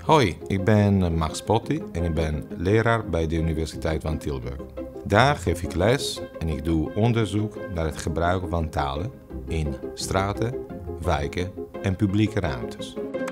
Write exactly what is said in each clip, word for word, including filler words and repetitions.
Hoi, ik ben Max Potti en ik ben leraar bij de Universiteit van Tilburg. Daar geef ik les en ik doe onderzoek naar het gebruik van talen in straten, wijken en publieke ruimtes.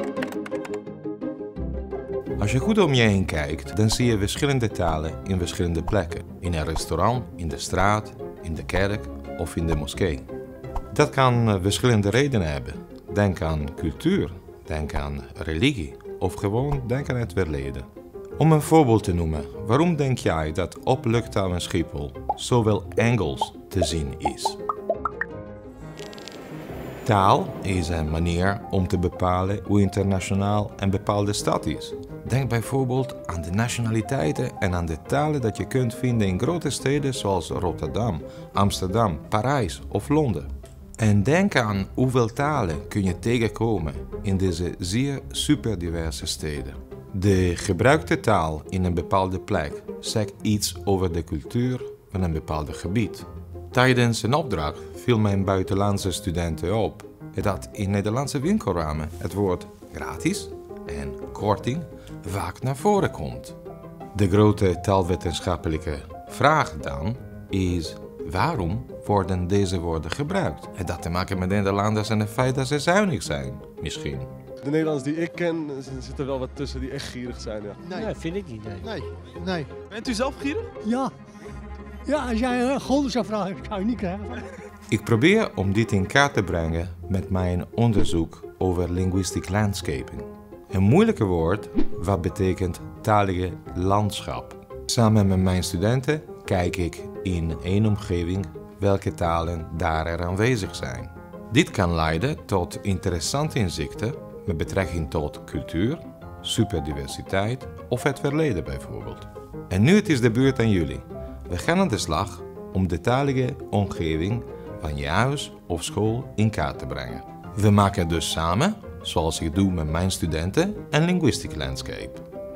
Als je goed om je heen kijkt, dan zie je verschillende talen in verschillende plekken. In een restaurant, in de straat, in de kerk of in de moskee. Dat kan verschillende redenen hebben. Denk aan cultuur, denk aan religie of gewoon denk aan het verleden. Om een voorbeeld te noemen, waarom denk jij dat op luchthaven Schiphol zoveel Engels te zien is? Taal is een manier om te bepalen hoe internationaal een bepaalde stad is. Denk bijvoorbeeld aan de nationaliteiten en aan de talen dat je kunt vinden in grote steden zoals Rotterdam, Amsterdam, Parijs of Londen. En denk aan hoeveel talen kun je tegenkomen in deze zeer superdiverse steden. De gebruikte taal in een bepaalde plek zegt iets over de cultuur van een bepaald gebied. Tijdens een opdracht viel mijn buitenlandse studenten op dat in Nederlandse winkelramen het woord gratis en korting vaak naar voren komt. De grote taalwetenschappelijke vraag dan is: waarom worden deze woorden gebruikt? Het had te maken met Nederlanders en het feit dat ze zuinig zijn, misschien. De Nederlanders die ik ken, zitten er wel wat tussen die echt gierig zijn. Ja. Nee, nee vind ik niet. Nee. Nee, nee. Bent u zelf gierig? Ja. Ja, als jij een gulden zou vragen, zou je niet krijgen. Ik probeer om dit in kaart te brengen met mijn onderzoek over linguistic landscaping. Een moeilijke woord wat betekent talige landschap. Samen met mijn studenten kijk ik in één omgeving welke talen daar er aanwezig zijn. Dit kan leiden tot interessante inzichten met betrekking tot cultuur, superdiversiteit of het verleden bijvoorbeeld. En nu het is de beurt aan jullie. We gaan aan de slag om de talige omgeving van je huis of school in kaart te brengen. We maken dus samen, zoals ik doe met mijn studenten, een linguistic landscape.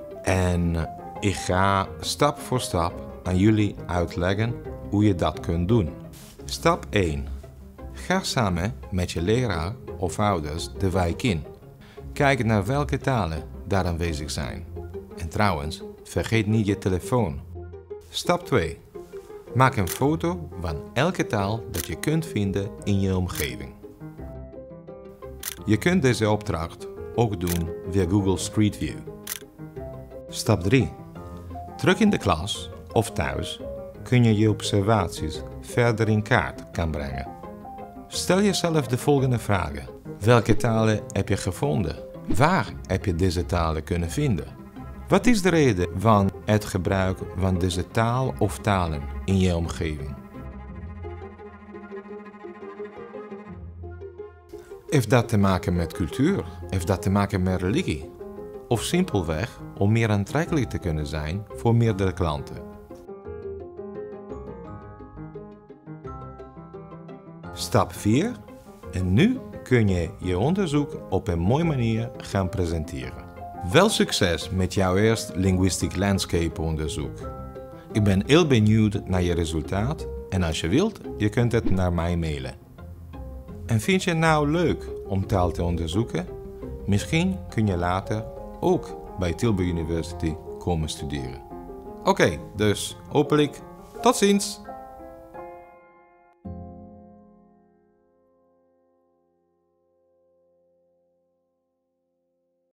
En ik ga stap voor stap aan jullie uitleggen hoe je dat kunt doen. Stap één. Ga samen met je leraar of ouders de wijk in. Kijk naar welke talen daar aanwezig zijn. En trouwens, vergeet niet je telefoon. Stap twee. Maak een foto van elke taal dat je kunt vinden in je omgeving. Je kunt deze opdracht ook doen via Google Street View. Stap drie. Terug in de klas of thuis kun je je observaties verder in kaart gaan brengen. Stel jezelf de volgende vragen. Welke talen heb je gevonden? Waar heb je deze talen kunnen vinden? Wat is de reden van het gebruik van deze taal of talen in je omgeving? Heeft dat te maken met cultuur? Heeft dat te maken met religie? Of simpelweg om meer aantrekkelijk te kunnen zijn voor meerdere klanten? Stap vier. En nu kun je je onderzoek op een mooie manier gaan presenteren. Veel succes met jouw eerste linguistic landscape onderzoek. Ik ben heel benieuwd naar je resultaat en als je wilt, je kunt het naar mij mailen. En vind je het nou leuk om taal te onderzoeken? Misschien kun je later ook bij Tilburg University komen studeren. Oké, okay, dus hopelijk tot ziens!